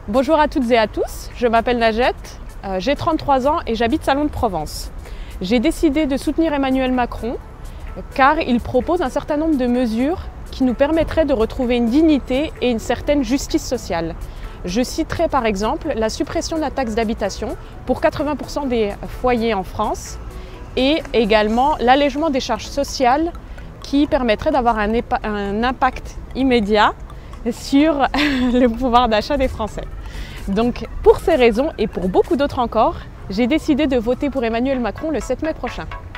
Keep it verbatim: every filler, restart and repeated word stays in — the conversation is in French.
Bonjour à toutes et à tous, je m'appelle Najat, euh, j'ai trente-trois ans et j'habite Salon de Provence. J'ai décidé de soutenir Emmanuel Macron car il propose un certain nombre de mesures qui nous permettraient de retrouver une dignité et une certaine justice sociale. Je citerai par exemple la suppression de la taxe d'habitation pour quatre-vingts pour cent des foyers en France et également l'allègement des charges sociales qui permettrait d'avoir un, un impact immédiat sur le pouvoir d'achat des Français. Donc pour ces raisons et pour beaucoup d'autres encore, j'ai décidé de voter pour Emmanuel Macron le sept mai prochain.